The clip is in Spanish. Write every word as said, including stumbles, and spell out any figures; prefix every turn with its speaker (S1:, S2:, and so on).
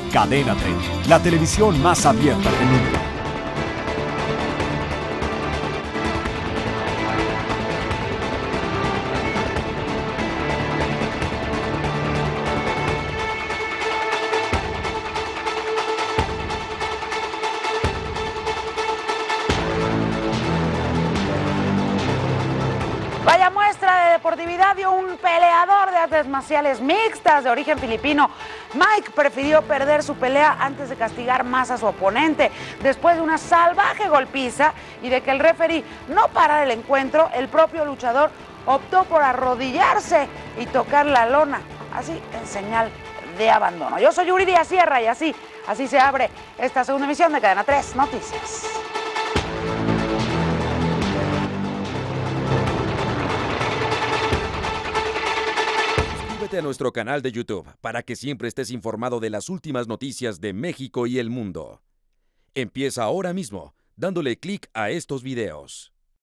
S1: Cadena treinta, la televisión más abierta del mundo.
S2: Vaya muestra de deportividad dio un peleador de artes marciales mixtas de origen filipino. Mike prefirió perder su pelea antes de castigar más a su oponente. Después de una salvaje golpiza y de que el referee no parara el encuentro, el propio luchador optó por arrodillarse y tocar la lona, así en señal de abandono. Yo soy Yuri Díaz Sierra y así, así se abre esta segunda emisión de Cadena tres Noticias.
S3: Suscríbete a nuestro canal de YouTube para que siempre estés informado de las últimas noticias de México y el mundo. Empieza ahora mismo dándole clic a estos videos.